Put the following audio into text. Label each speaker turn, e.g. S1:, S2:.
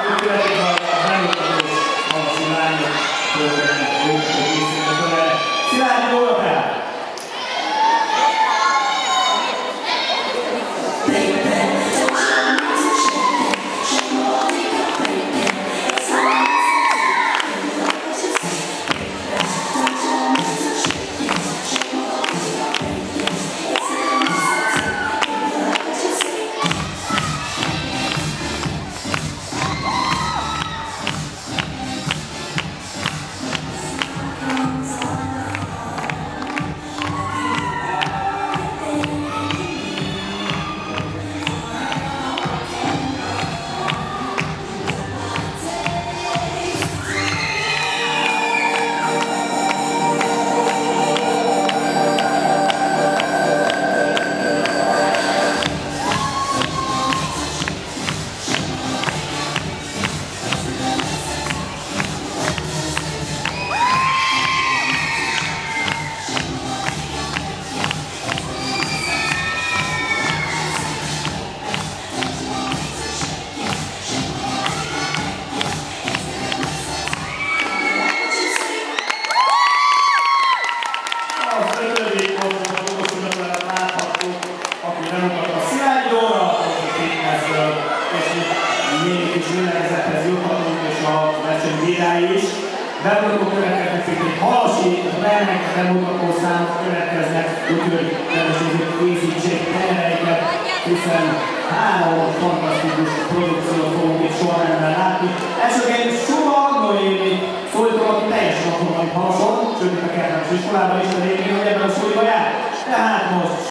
S1: követik a bemutató a Szilárd történet készítőtől. Szilárd, jó napot! Bemutató következnek, hogy Halasi, Remek bemutató számok következnek, úgyhogy természetesen készítsék helyereiket, hiszen 3 fantasztikus produkciót fogunk itt sorrendben látni. Elsőként Suma Noémi szólítom, aki teljesen otthon van itt Halason, sőt itt a kedves iskolában is, de végén, hogy ebben a suliba jár. Tehát most